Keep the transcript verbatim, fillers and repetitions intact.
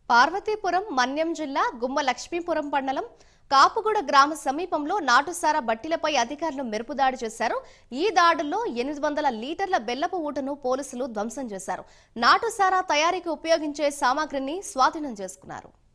పార్వతీపురం మన్యం జిల్లా గుమ్మ లక్ష్మీపురం మండలం కాపుగూడ గ్రామ సమీపంలో నాటుసారా బట్టీలపై అధికారులు మెరుపుదాడి చేశారు. ఈ దాడుల్లో ఎనిమిది వందల లీటర్ల బెల్లపు ఊటను పోలీసులు ధ్వంసం చేశారు. నాటుసారా తయారీకి ఉపయోగించే సామాగ్రిని స్వాధీనం చేసుకున్నారు.